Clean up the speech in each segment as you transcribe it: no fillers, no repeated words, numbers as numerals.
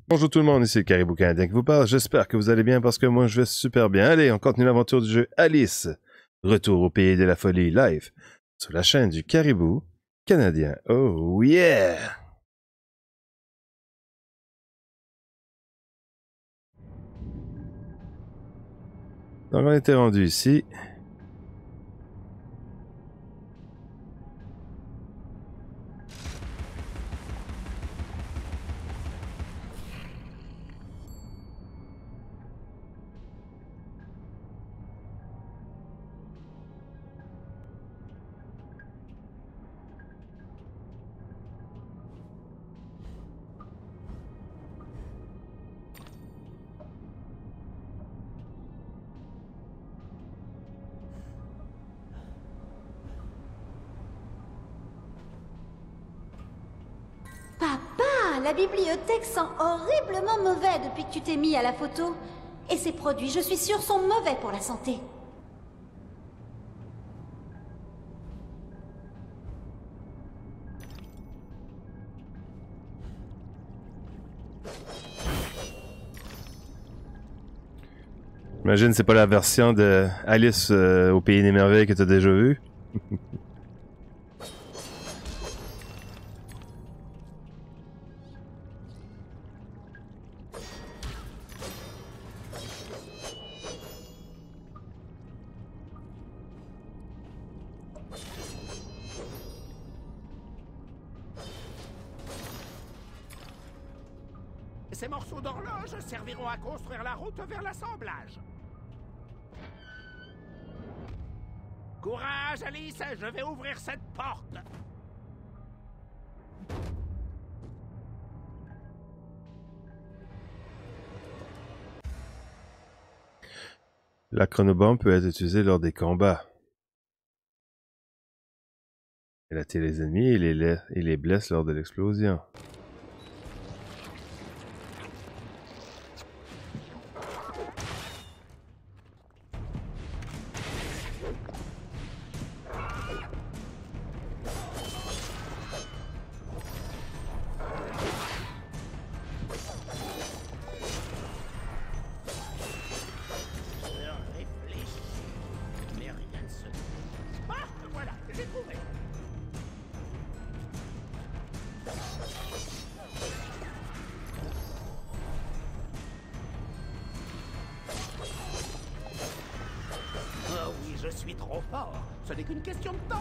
Bonjour tout le monde, ici le Caribou Canadien qui vous parle. J'espère que vous allez bien parce que moi je vais super bien. Allez, on continue l'aventure du jeu Alice. Retour au pays de la folie live sur la chaîne du Caribou Canadien. Oh yeah! Donc on était rendu ici. Papa, la bibliothèque sent horriblement mauvais depuis que tu t'es mis à la photo. Et ces produits, je suis sûre, sont mauvais pour la santé. J'imagine c'est pas la version de Alice au pays des merveilles que tu as déjà vue. Ces morceaux d'horloge serviront à construire la route vers l'assemblage. Courage, Alice, je vais ouvrir cette porte. La chronobombe peut être utilisée lors des combats. Elle attire les ennemis et les blesse lors de l'explosion. Je suis trop fort. Ce n'est qu'une question de temps.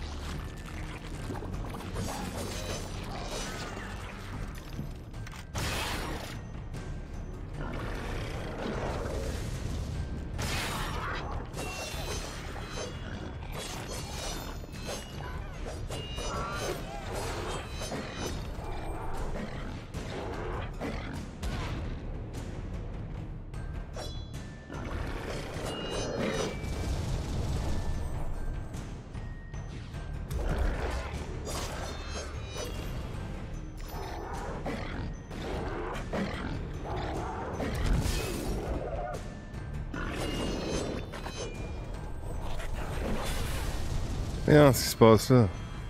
Regarde ce qui se passe là.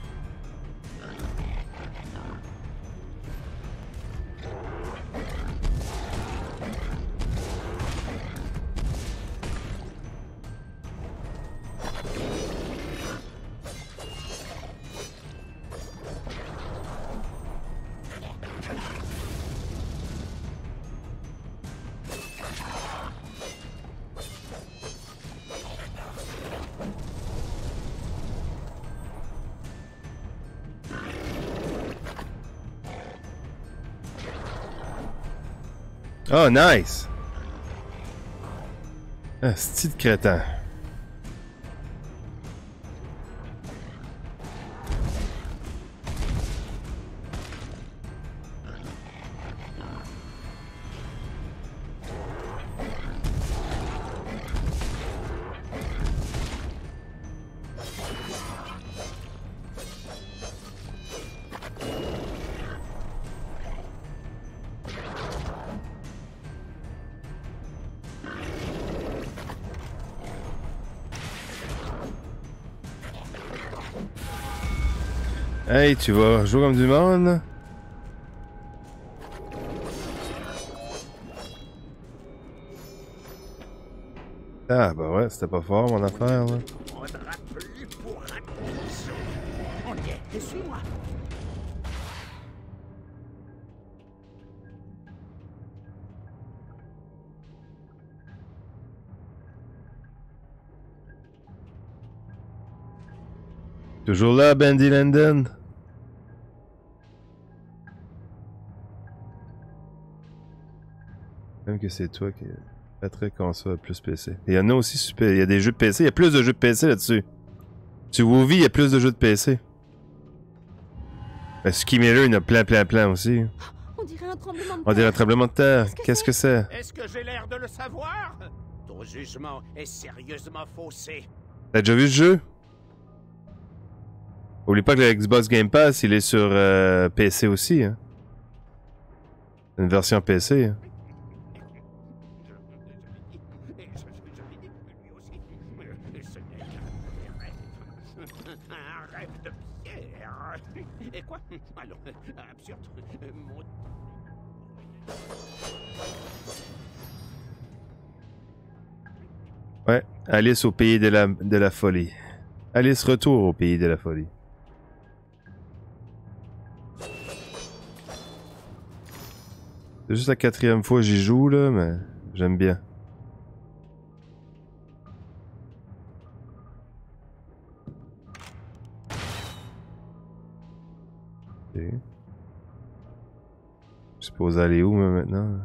Oh, nice! Ah, c'est de crétin. Hey, tu vas jouer comme du monde? Ah, bah ouais, c'était pas fort mon affaire, là. Faudra plus pour un bisou. On y est, suis-moi. Toujours là, Bandy Landon? Même que c'est toi qui est très console plus PC. Il y en a aussi super. Il y a des jeux de PC. Il y a plus de jeux de PC là-dessus. Sur WoW, il y a plus de jeux de PC. Ski Miller, il y en a plein aussi. On dirait un tremblement de terre. On dirait un tremblement de terre. Qu'est-ce que c'est? Est-ce que j'ai l'air de le savoir? Ton jugement est sérieusement faussé. T'as déjà vu ce jeu? Oublie pas que le Xbox Game Pass, il est sur PC aussi. Hein. Une version PC. Hein. Un rêve de pierre. Et quoi? Alors, absurde. Ouais, Alice au pays de la folie. Alice retour au pays de la folie. C'est juste la 4e fois que j'y joue, là, mais j'aime bien. Ok. Je suppose aller où, moi, maintenant?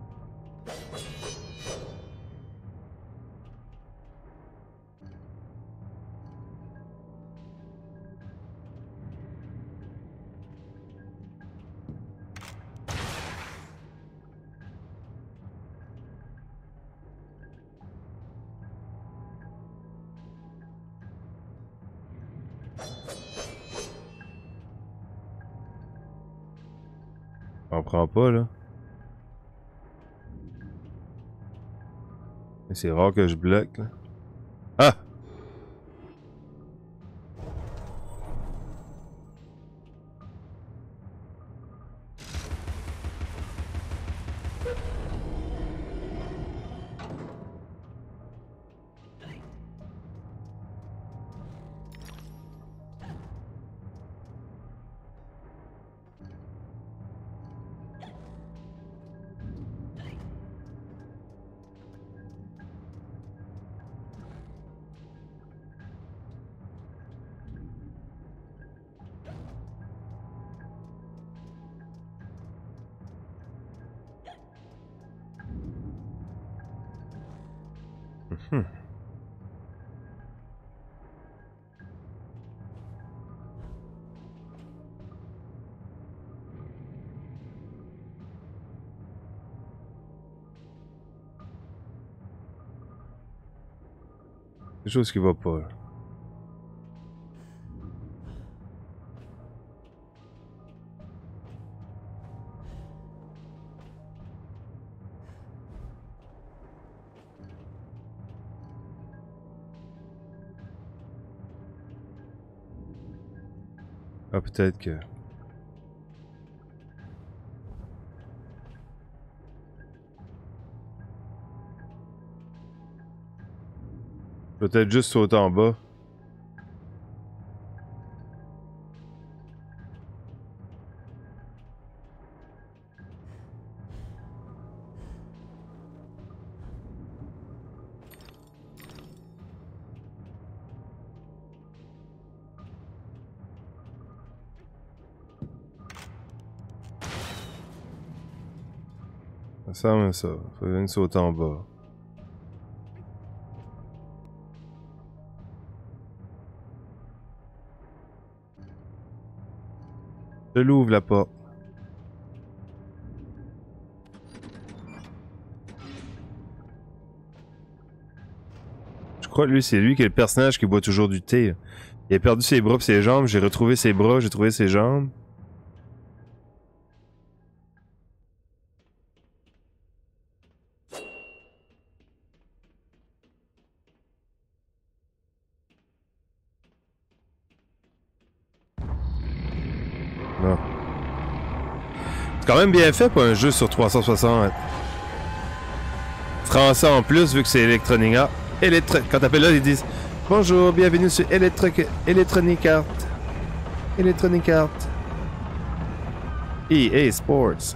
On prend pas, là. C'est rare que je bloque, là. Ah! Quelque chose qui va pas, là. Ah, peut-être que... Peut-être juste sauter en bas. Ça ressemble à ça. Faut venir sauter en bas. Je l'ouvre la porte. Je crois que lui, c'est lui qui est le personnage qui boit toujours du thé. Il a perdu ses bras et ses jambes. J'ai retrouvé ses bras, j'ai trouvé ses jambes. Non. C'est quand même bien fait pour un jeu sur 360. Français en plus, vu que c'est Electronic Arts. Quand t'appelles là, ils disent bonjour, bienvenue sur Electronic Arts. Electronic Arts. EA Sports.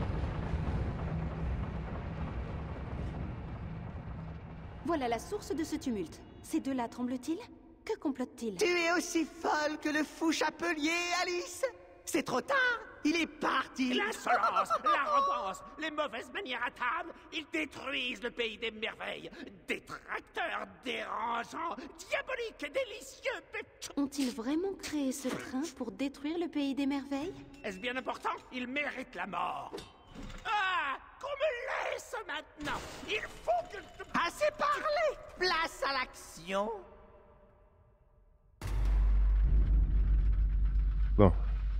Voilà la source de ce tumulte. Ces deux-là tremblent-ils? Que complotent-ils? Tu es aussi folle que le fou chapelier, Alice. C'est trop tard. Il est parti. L'insolence, l'arrogance, les mauvaises manières à table, ils détruisent le pays des merveilles. Détracteurs dérangeants, diaboliques et délicieux. Ont-ils vraiment créé ce train pour détruire le pays des merveilles? Est-ce bien important? Ils méritent la mort. Ah! Qu'on me laisse maintenant! Il faut que... Assez parlé. Place à l'action. Bon.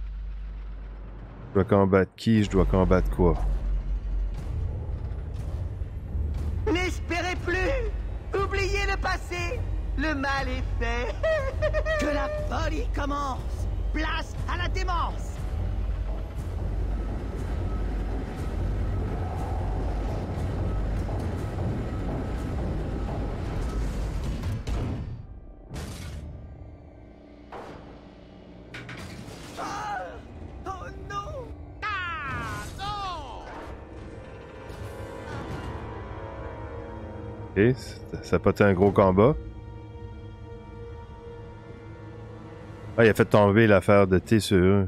Je dois combattre qui? Je dois combattre quoi? N'espérez plus. Oubliez le passé. Le mal est fait. Que la folie commence. Place à la démence. Ok, ça a pas été un gros combat. Ah, il a fait tomber l'affaire de thé sur eux.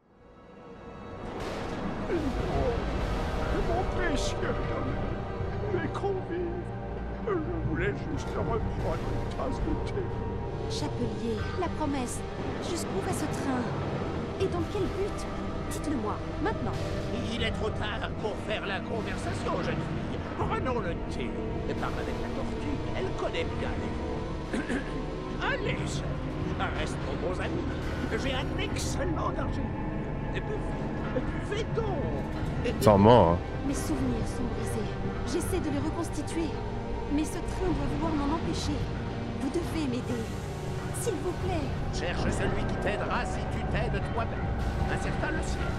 Mon précieux, mes convives, je voulais juste reprendre une tasse de thé. Chapelier, la promesse. Jusqu'où va ce train? Et dans quel but? Dites-le-moi, maintenant. Il est trop tard pour faire la conversation, jeune fille. Prenons le thé et parle avec la tortue. Elle connaît bien les... Allez, chef, restons bons amis. J'ai un excellent danger. Buvez donc. Ils sont morts, hein. Mes souvenirs sont brisés. J'essaie de les reconstituer. Mais ce train doit vouloir m'en empêcher. Vous devez m'aider. S'il vous plaît. Cherche celui qui t'aidera si tu t'aides toi-même. Un certain le ciel.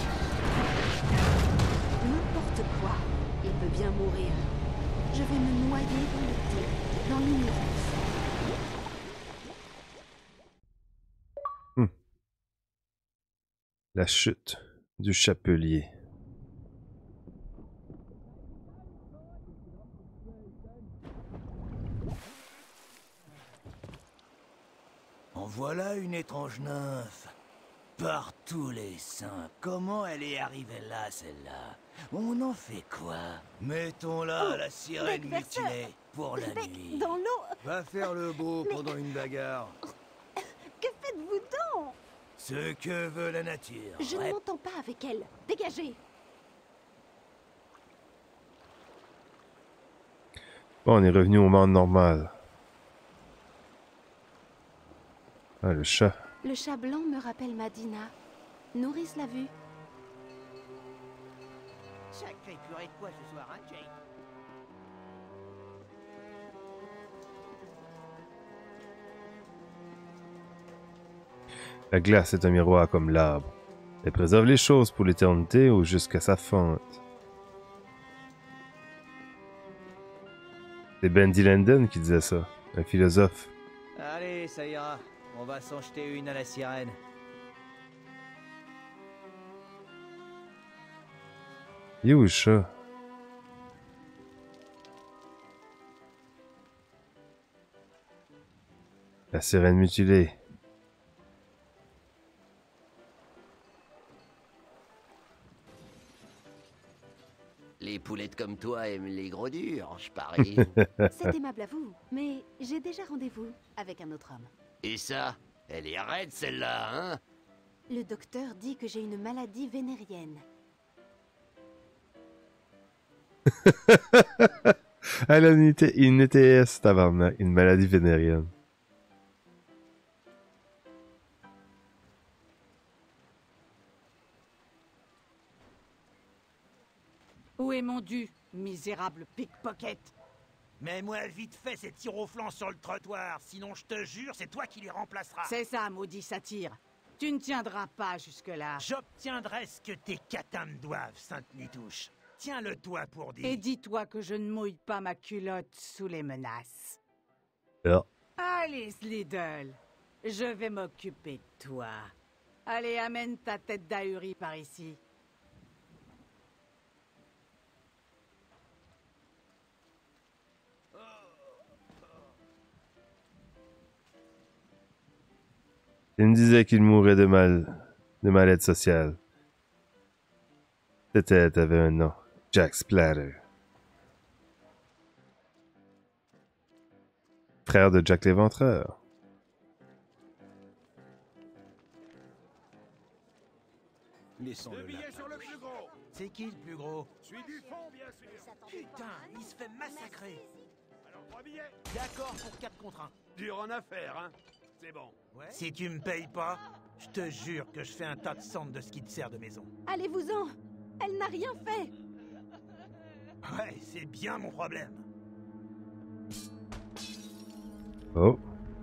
N'importe quoi. Il peut bien mourir. Je vais me noyer dans le thé, dans l'ignorance. La chute du chapelier. En voilà une étrange nymphe. Par tous les saints, comment elle est arrivée là, celle-là? On en fait quoi? Mettons-la à la sirène bec verseur. mutilée pour la Bec nuit. dans l'eau. Va faire le beau pendant une bagarre. Que faites-vous donc? Ce que veut la nature. Je ne m'entends pas avec elle. Dégagez. Bon, on est revenu au monde normal. Ah, le chat. Le chat blanc me rappelle Madina. Nourrice l'a vu. Sacré purée de quoi ce soir, hein, Jake? La glace est un miroir comme l'arbre. Elle préserve les choses pour l'éternité ou jusqu'à sa fonte. C'est Ben Dillenden qui disait ça, un philosophe. Allez, ça ira. On va s'en jeter une à la sirène. Il est où le chat? La sirène mutilée. Les poulettes comme toi aiment les gros durs, je parie. C'est aimable à vous, mais j'ai déjà rendez-vous avec un autre homme. Et ça, elle est raide celle-là, hein? Le docteur dit que j'ai une maladie vénérienne. Elle a une ETS, tabarnak, une maladie vénérienne. Où est mon dû, misérable pickpocket? Mets-moi vite fait ces tirs au flanc sur le trottoir, sinon je te jure, c'est toi qui les remplaceras. C'est ça, maudit satire. Tu ne tiendras pas jusque-là. J'obtiendrai ce que tes catins me doivent, Sainte Nitouche. Tiens-le-toi pour dire. Et dis-toi que je ne mouille pas ma culotte sous les menaces. Ah. Alice Liddle, je vais m'occuper de toi. Allez, amène ta tête d'ahuri par ici. Il me disait qu'il mourrait de mal-être social. Cette tête avait un nom. Jack Splatter. Frère de Jack l'Éventreur. Laissons-le là. Sur le plus gros. C'est qui le plus gros? Celui du fond, bien sûr. Putain, il se fait massacrer. Alors 3 billets. D'accord pour 4 contre 1. Dur en affaires, hein. C'est bon. Ouais. Si tu me payes pas, je te jure que je fais un tas de cendres de ce qui te sert de maison. Allez-vous-en. Elle n'a rien fait. Ouais, c'est bien mon problème. Oh.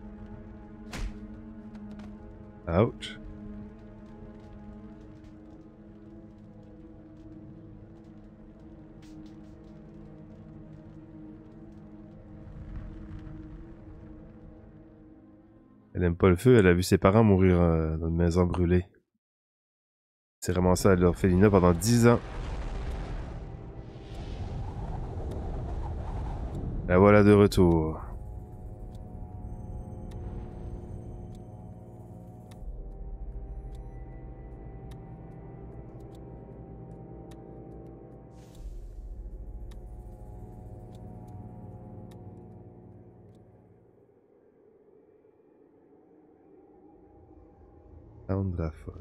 Ouch. Elle aime pas le feu, elle a vu ses parents mourir dans une maison brûlée. C'est vraiment ça, l'orphelinat pendant 10 ans. La voilà de retour. Sound de la folle.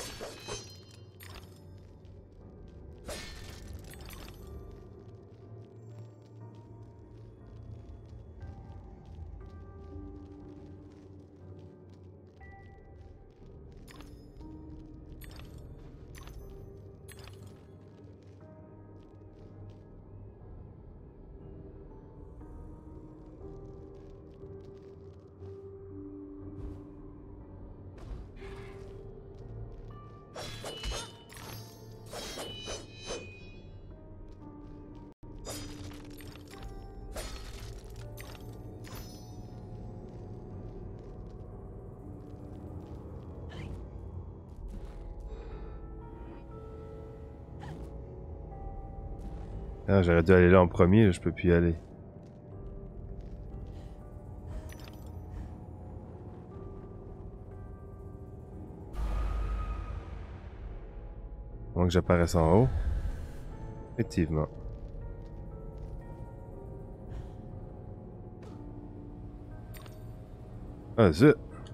Ah, j'aurais dû aller là en premier, là, je peux plus y aller. Avant que j'apparaisse en haut. Effectivement. Ah, zut!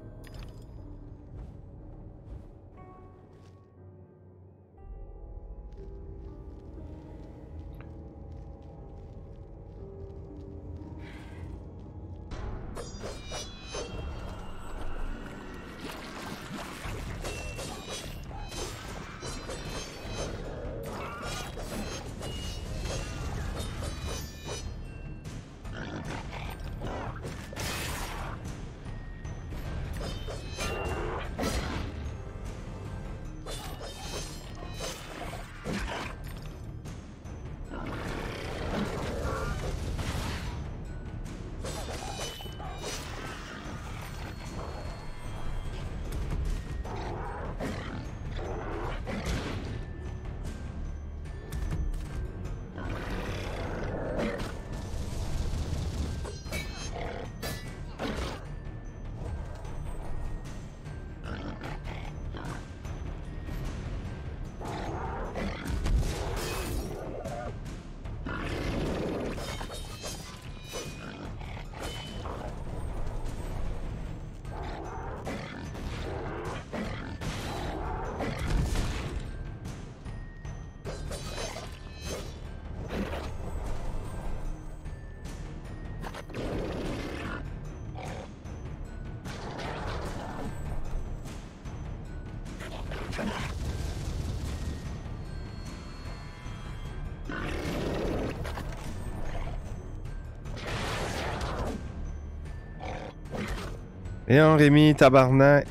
Et on Rémi, tabarnak.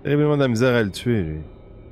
Terriblement de la misère à le tuer, lui.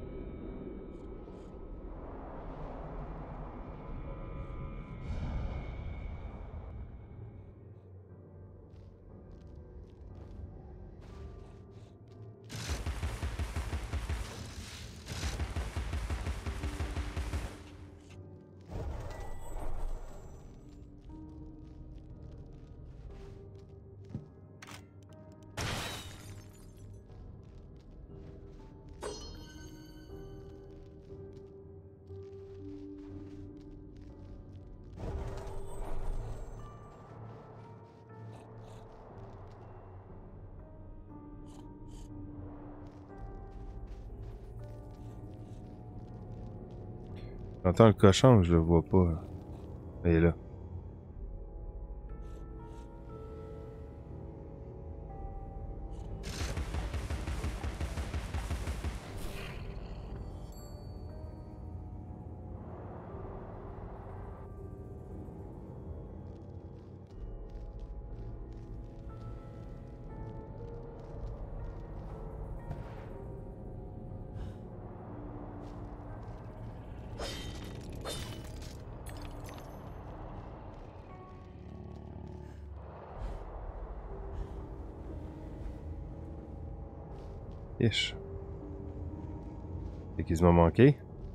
J'entends le cochon, je le vois pas. Il est là. Ish. C'est qu'ils m'ont manqué.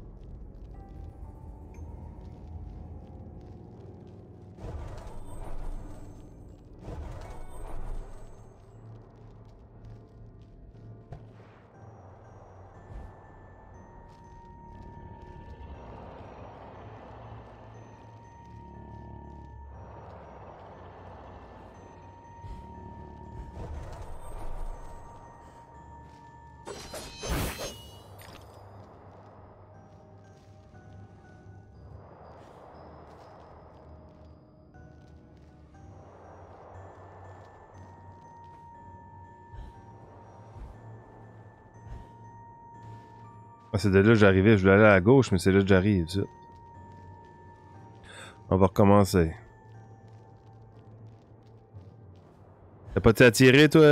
Ah, c'est de là que j'arrivais. Je voulais aller à gauche, mais c'est là que j'arrive. On va recommencer. T'as pas été attiré, toi,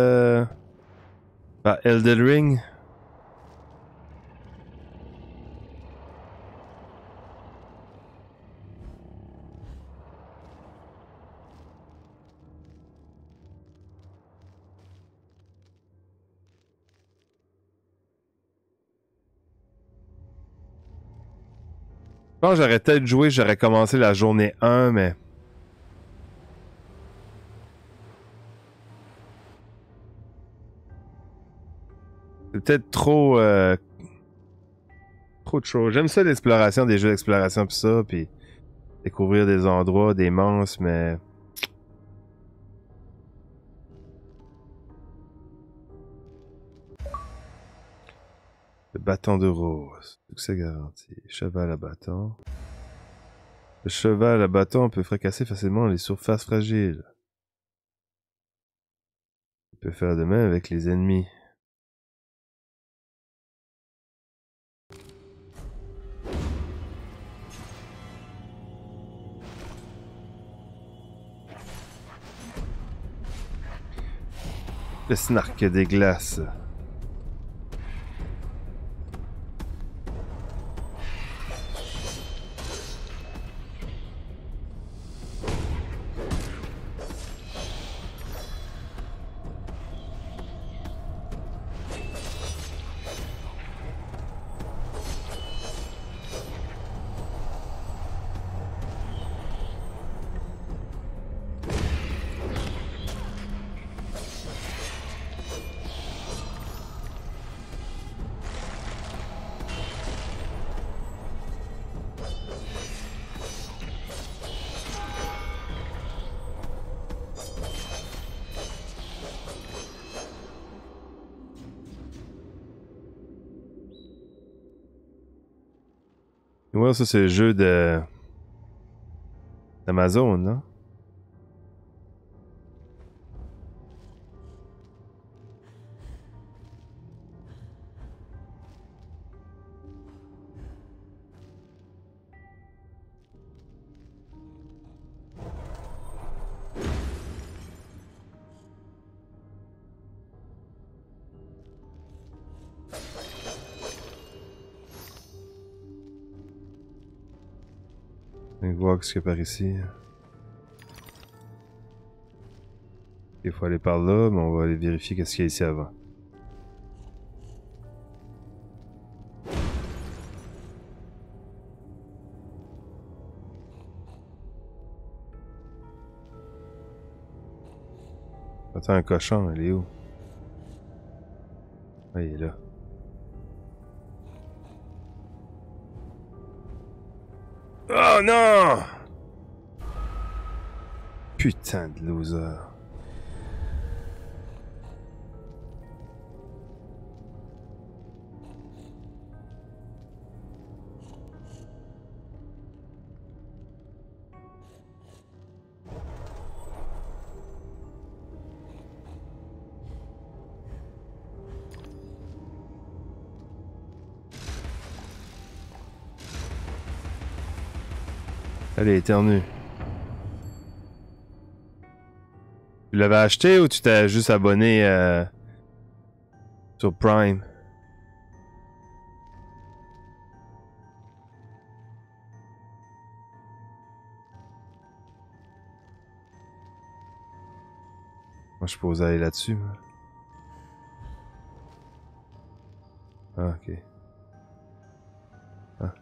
par Elden Ring? Je pense que j'aurais peut-être joué, j'aurais commencé la journée 1, mais... C'est peut-être trop... trop de choses. J'aime ça l'exploration, des jeux d'exploration pis ça, pis découvrir des endroits, des monstres, mais... Le bâton de rose. Succès garanti. Cheval à bâton. Le cheval à bâton peut fracasser facilement les surfaces fragiles. Il peut faire de même avec les ennemis. Le snark des glaces. Ouais, ça c'est le jeu de... d'Amazon, non? On va voir ce qu'il y a par ici. Il faut aller par là, mais on va aller vérifier qu'est-ce qu'il y a ici avant. Attends, un cochon, il est où? Ah, il est là. Oh non! Putain de loser. Allez, éternue. Tu l'avais acheté ou tu t'es juste abonné sur Prime? Moi, je peux aller là-dessus. Ah, ok. Ah.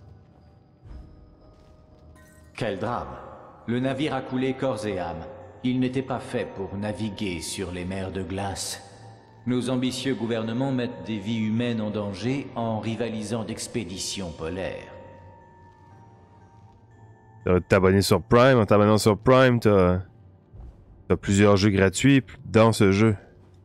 Quel drame! Le navire a coulé corps et âme. Il n'était pas fait pour naviguer sur les mers de glace. Nos ambitieux gouvernements mettent des vies humaines en danger en rivalisant d'expéditions polaires. T'abonner sur Prime, en t'abonnant sur Prime, t'as plusieurs jeux gratuits dans ce jeu.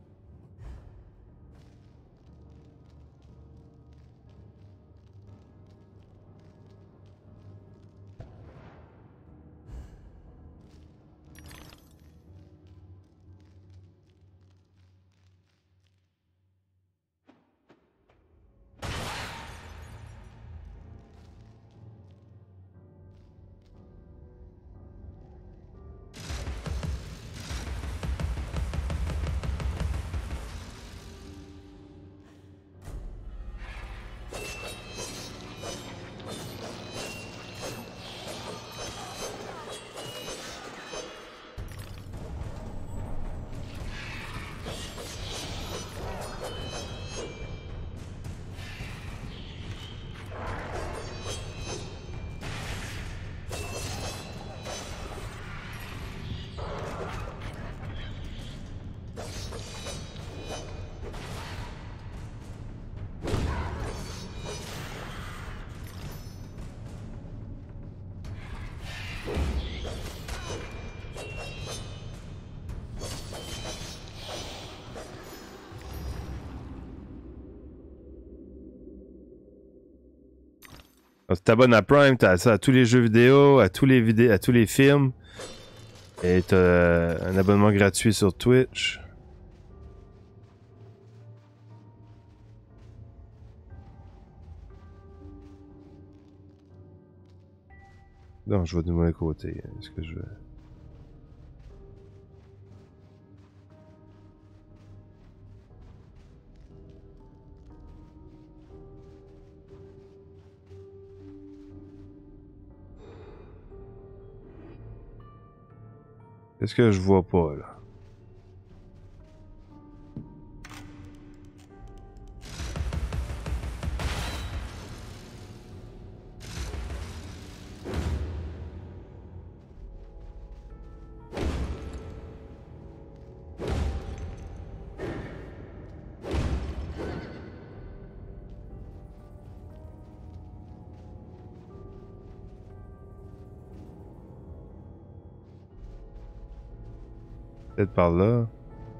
Quand tu t'abonnes à Prime, t'as ça à tous les jeux vidéo, à tous les films. Et t'as un abonnement gratuit sur Twitch. Non, je vais du mauvais côté. Est-ce que je vais... Qu'est-ce que je vois pas, là? Peut-être par là.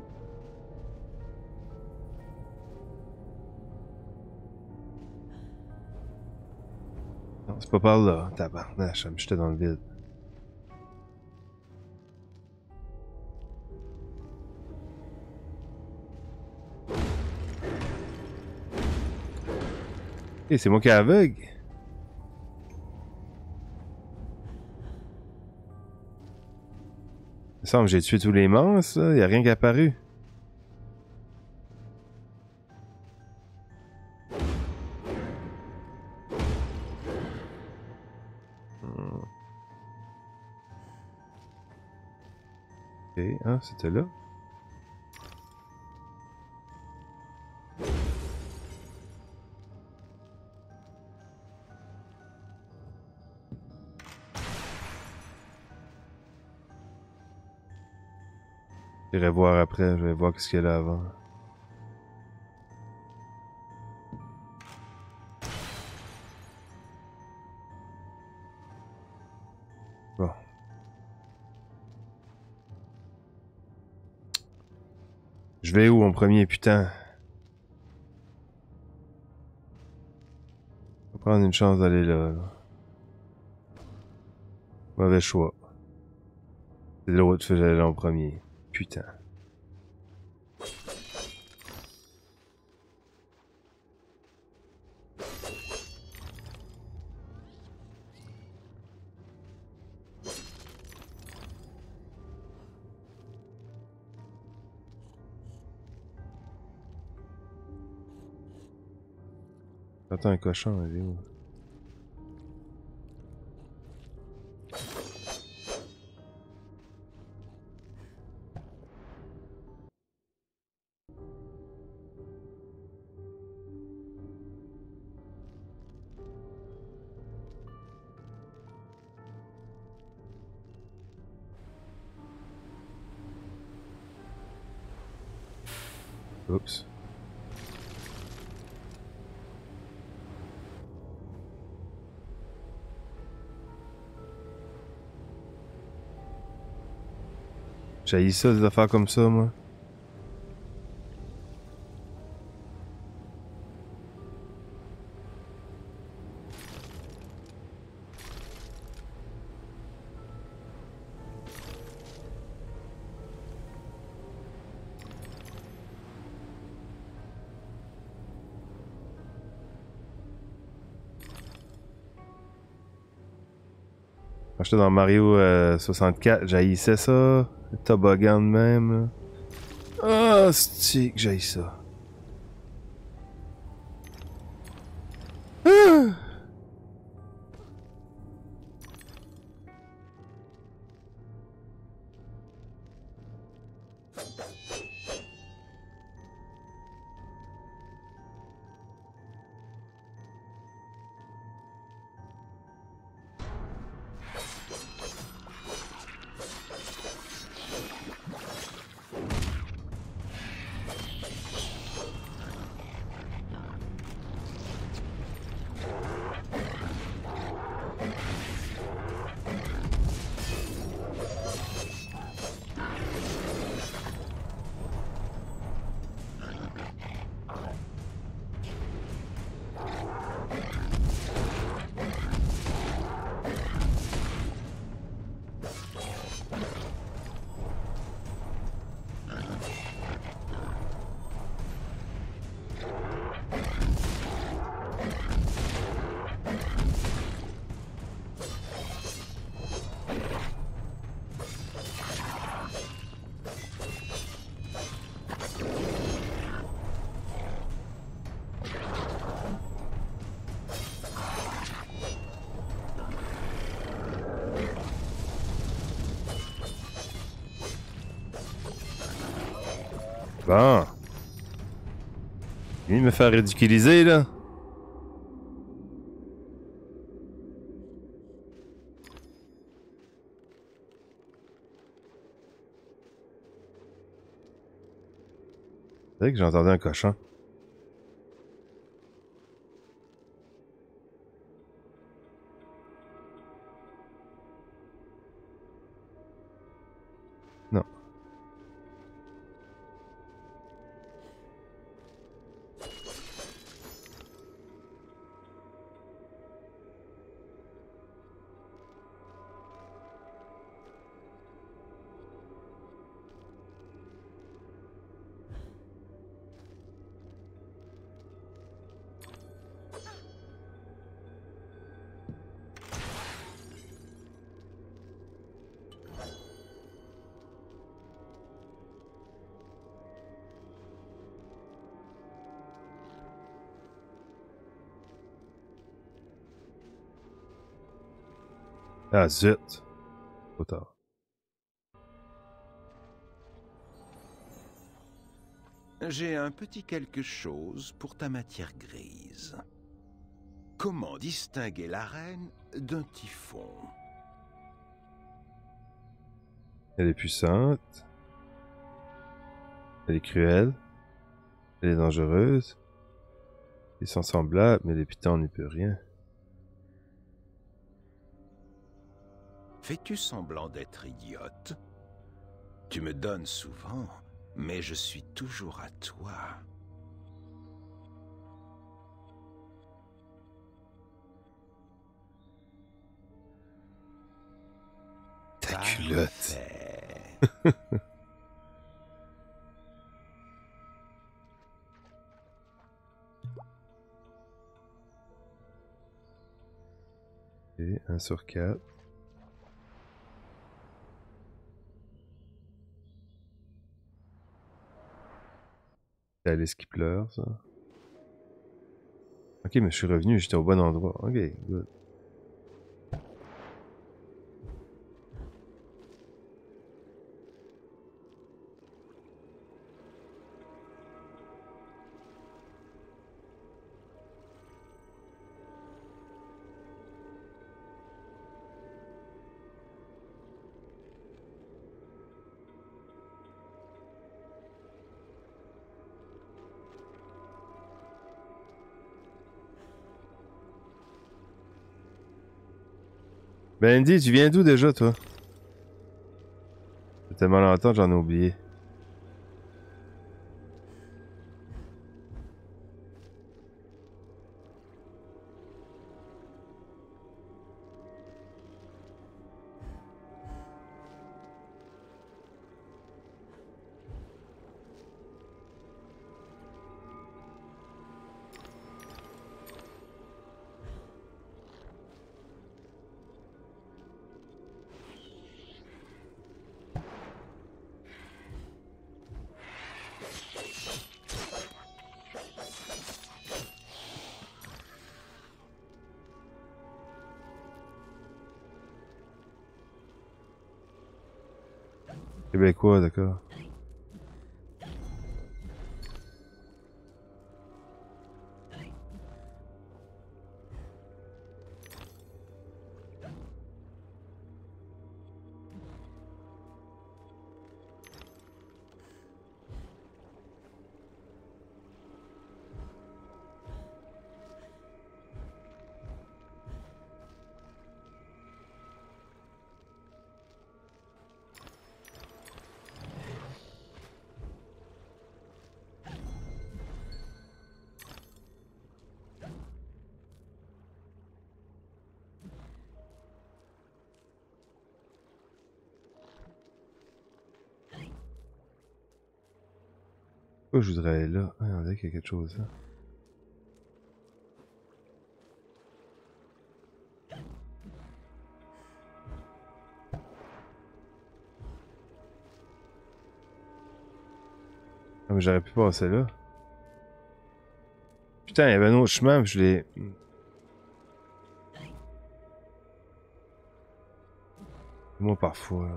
Non, c'est pas par là. Tabarnache, ça me jetait dans le vide. Et c'est moi qui est aveugle. Il me semble que j'ai tué tous les monstres, là. Il n'y a rien qui est apparu. Ok, hein, c'était là. J'irai voir après, je vais voir ce qu'il y a là avant. Bon. Je vais où en premier, putain? On va prendre une chance d'aller là. Mauvais choix. C'est l'autre que j'allais là en premier. Putain. Attends, un cochon, il est où? Oups. J'haïs ça, des affaires comme ça, moi. Quand j'étais dans Mario 64, j'haïssais ça. Le toboggan de même. Ah, c'est que j'haïs ça. Ah! Bon. Il me fait ridiculiser, là. C'est vrai que j'ai entendu un cochon. Non. Ah, zut. Trop tard. J'ai un petit quelque chose pour ta matière grise. Comment distinguer l'arène d'un typhon? Elle est puissante. Elle est cruelle. Elle est dangereuse. Ils sont semblables, mais les pitons, on n'y peut rien. Fais-tu semblant d'être idiote? Tu me donnes souvent, mais je suis toujours à toi. Ta culotte. Parfait. Et 1 sur 4. C'est Alice qui pleure, ça. Ok, mais je suis revenu, j'étais au bon endroit. Ok, good. Ben Andy, tu viens d'où déjà, toi? Ça fait tellement longtemps que j'en ai oublié. Québécois, d'accord. Pourquoi je voudrais aller là? Ah, on dirait qu'il y a quelque chose là. Ah, mais j'aurais pu passer là. Putain, il y avait un autre chemin, je l'ai... Moi, parfois...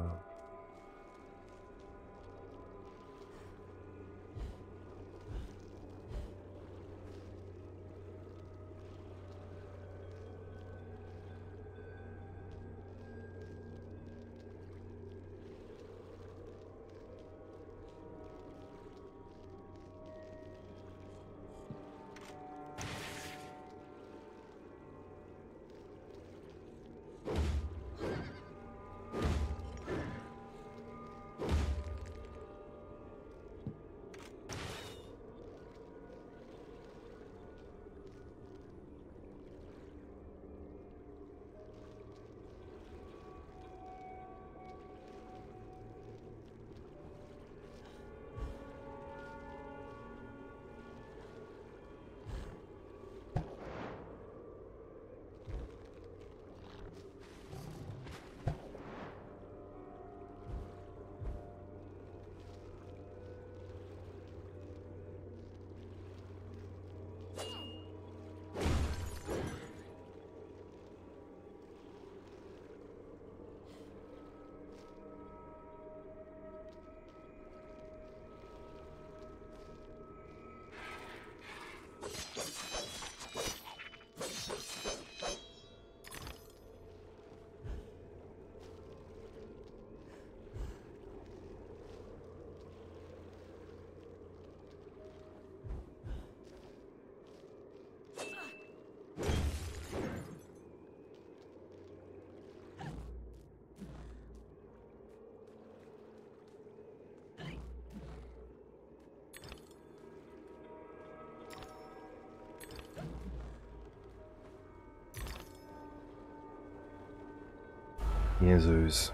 Niaiseuse.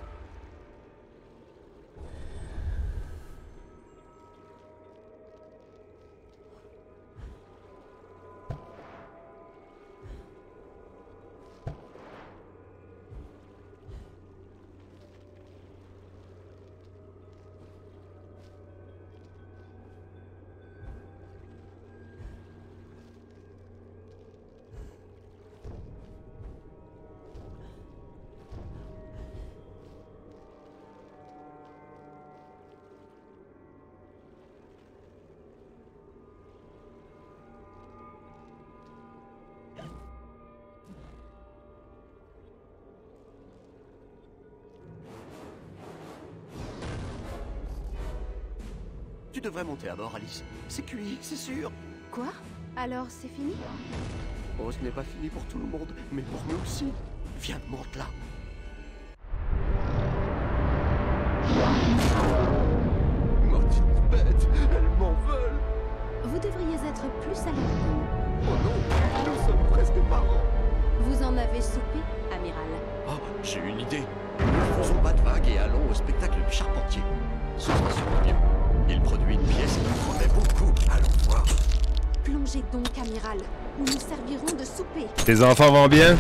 Tu devrais monter à bord, Alice. C'est cuit, c'est sûr. Quoi? Alors c'est fini? Oh, ce n'est pas fini pour tout le monde, mais pour nous aussi. Viens, monte là. Maudite bête, elles m'en veulent. Vous devriez être plus à l'aise. Oh non, nous sommes presque parents. Vous en avez soupé, amiral? Oh, j'ai une idée. Nous faisons pas de vagues et allons au spectacle du charpentier. Ce sera sûrement mieux. Il produit une pièce qui promet beaucoup. Allons voir. Plongez donc, amiral, ou nous servirons de souper. Tes enfants vont bien?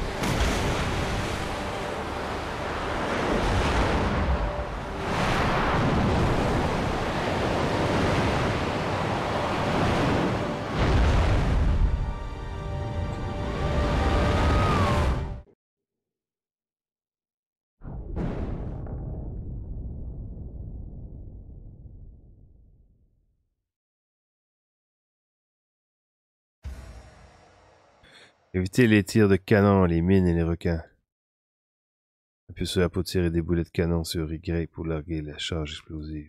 Évitez les tirs de canon, les mines et les requins. Appuyez sur la pour tirer des boulets de canon sur Y pour larguer la charge explosive.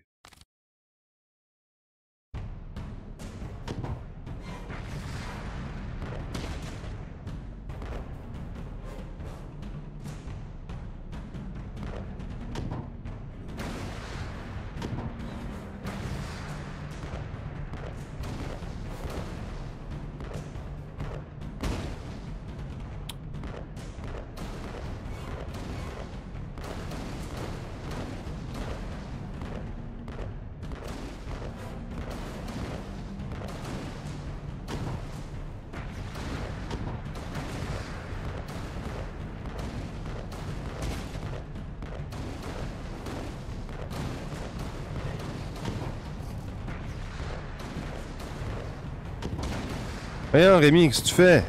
Voyons, Rémi, qu'est-ce que tu fais?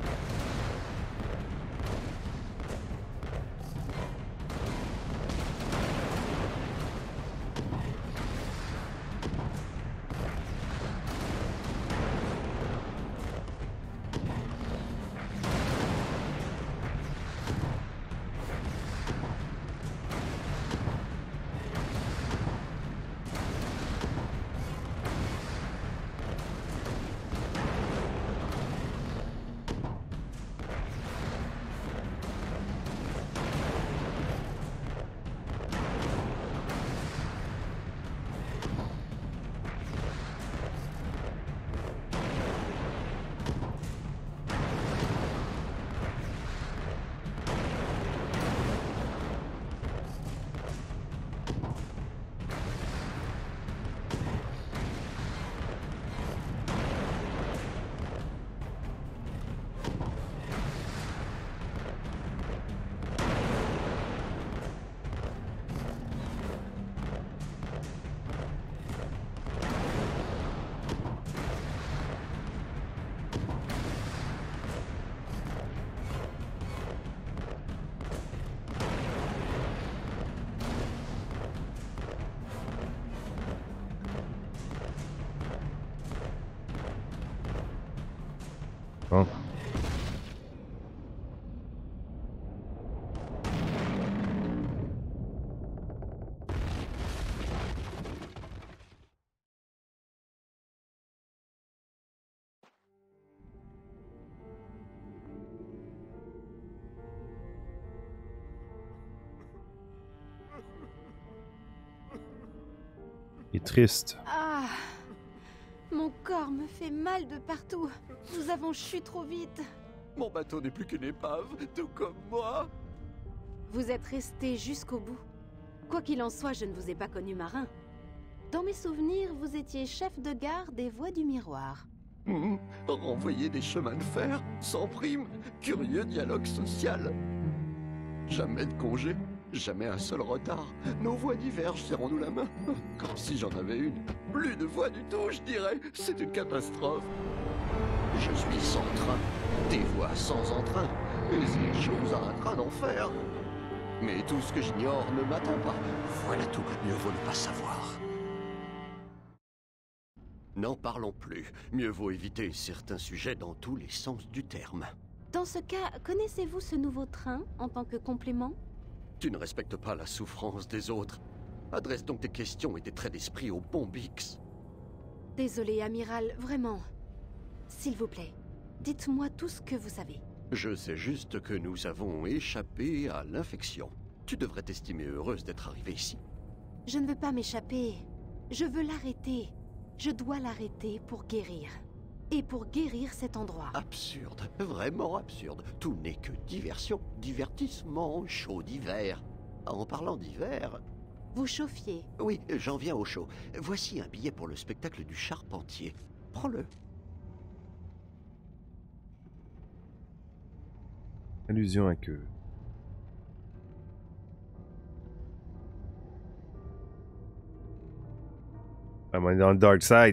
Bon. Il est triste. Ah, mon corps me fait mal de partout. Nous avons chu trop vite. Mon bateau n'est plus qu'une épave, tout comme moi. Vous êtes resté jusqu'au bout. Quoi qu'il en soit, je ne vous ai pas connu marin. Dans mes souvenirs, vous étiez chef de gare des Voies du Miroir. Renvoyer des chemins de fer, sans prime, curieux dialogue social. Jamais de congé, jamais un seul retard. Nos voies divergent, serrons-nous la main. Comme si j'en avais une. Plus de voies du tout, je dirais. C'est une catastrophe. Je suis sans train, des voies sans entrain. Et ces choses à un train d'enfer. Mais tout ce que j'ignore ne m'attend pas. Voilà tout, mieux vaut ne pas savoir. N'en parlons plus. Mieux vaut éviter certains sujets dans tous les sens du terme. Dans ce cas, connaissez-vous ce nouveau train en tant que complément? Tu ne respectes pas la souffrance des autres. Adresse donc tes questions et tes traits d'esprit au bon Bix. Désolé, amiral, vraiment. S'il vous plaît, dites-moi tout ce que vous savez. Je sais juste que nous avons échappé à l'infection. Tu devrais t'estimer heureuse d'être arrivée ici. Je ne veux pas m'échapper. Je veux l'arrêter. Je dois l'arrêter pour guérir. Et pour guérir cet endroit. Absurde, vraiment absurde. Tout n'est que diversion, divertissement, chaud d'hiver. En parlant d'hiver... Vous chauffiez. Oui, j'en viens au chaud. Voici un billet pour le spectacle du Charpentier. Prends-le. Allusion à queue. Ah, on est dans le dark side.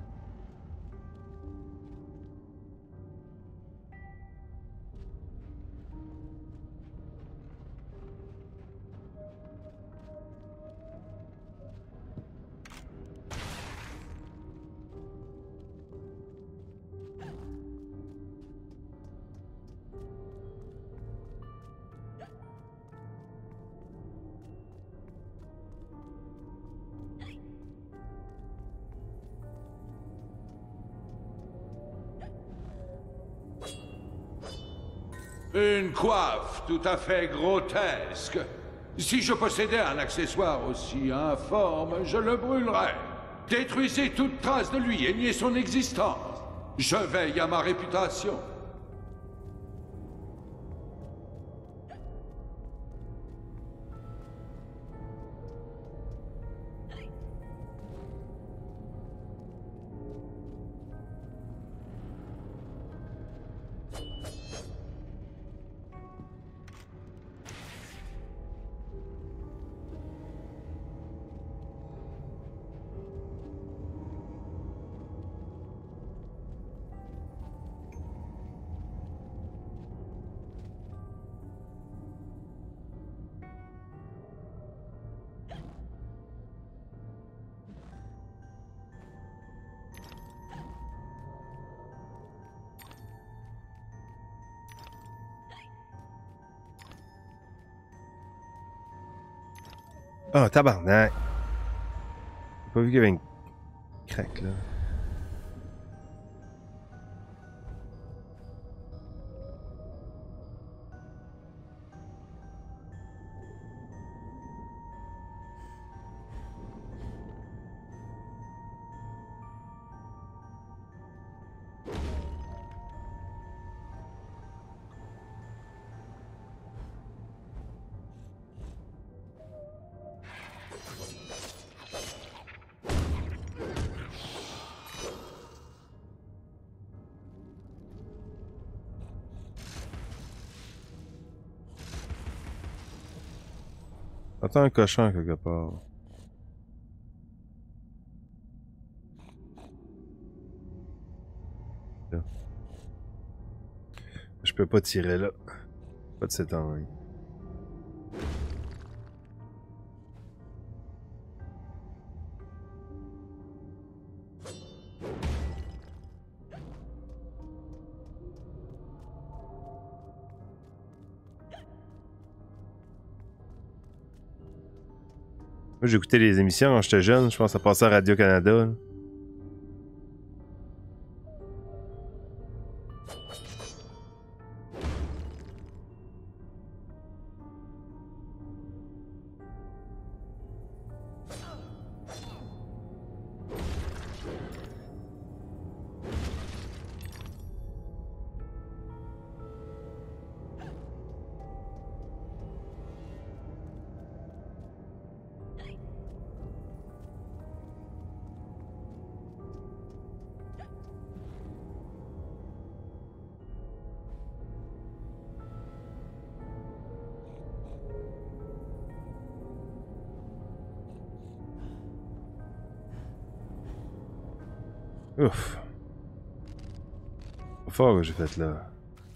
Une coiffe tout à fait grotesque. Si je possédais un accessoire aussi informe, je le brûlerais. Détruisez toute trace de lui et niez son existence. Je veille à ma réputation. Oh, tabarnak! J'ai pas vu qu'il y avait une craque là. J'entends un cochon quelque part. Là. Je peux pas tirer là. Pas de cet angle. Moi, j'écoutais les émissions quand j'étais jeune. Je pense que ça passait à Radio-Canada. Là. Ouf. Trop fort que j'ai fait là.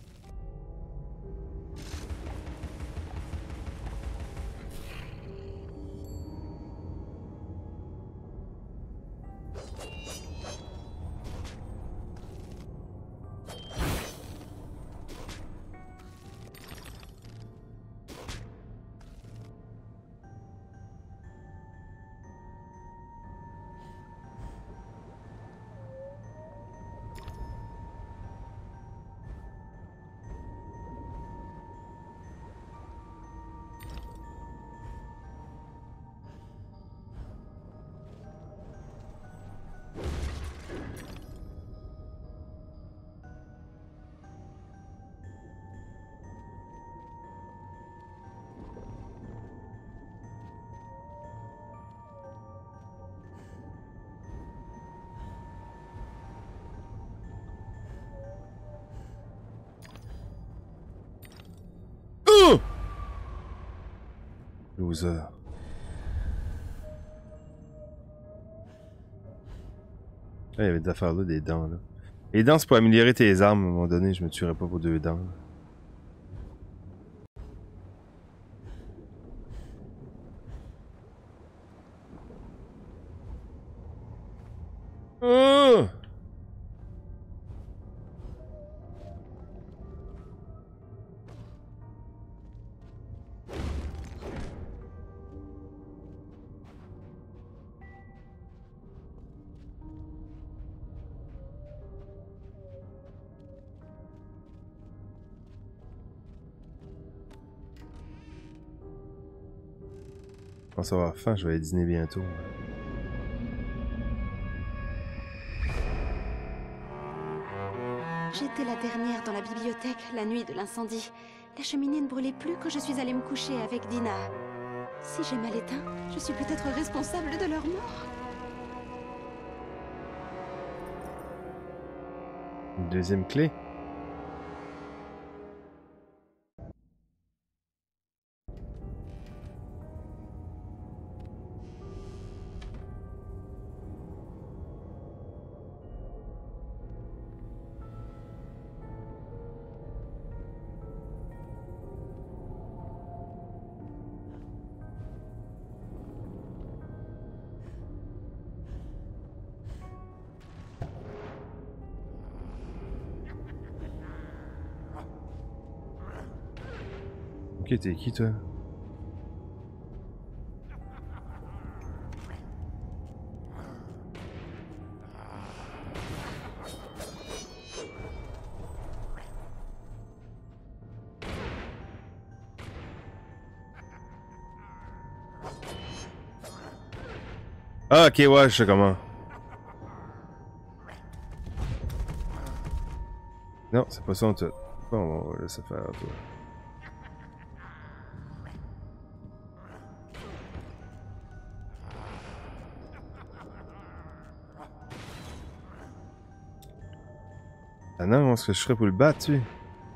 Loser. Ah, il y avait des affaires là, des dents là. Les dents c'est pour améliorer tes armes à un moment donné, je me tuerais pas pour 2 dents. Là. Je pense avoir faim, je vais aller dîner bientôt. J'étais la dernière dans la bibliothèque la nuit de l'incendie. La cheminée ne brûlait plus quand je suis allée me coucher avec Dina. Si j'ai mal éteint, je suis peut-être responsable de leur mort. Une deuxième clé. Ok, t'es qui toi? Ah ok ouais, je sais comment. Non, c'est pas ça en tout. Bon, on va laisser faire toi. Ah non, ce que je ferais pour le battre, tu sais.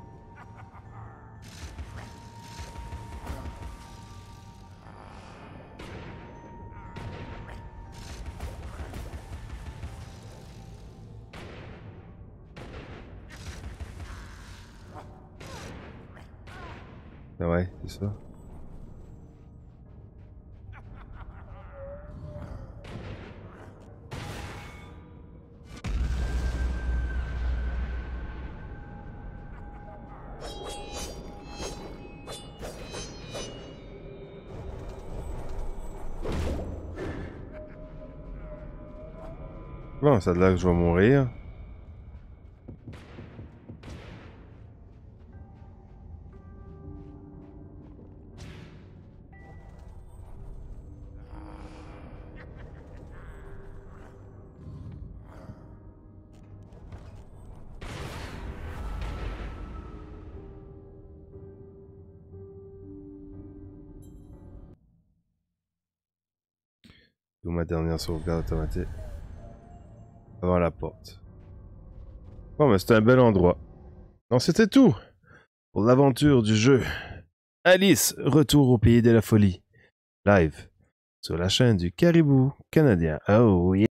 Ah ouais, c'est ça. Bon, ça a l'air que je vais mourir. D'où ma dernière sauvegarde automatique. Avant la porte. Bon, mais c'était un bel endroit. Non, c'était tout pour l'aventure du jeu. Alice, retour au pays de la folie. Live sur la chaîne du Caribou canadien. Oh yeah!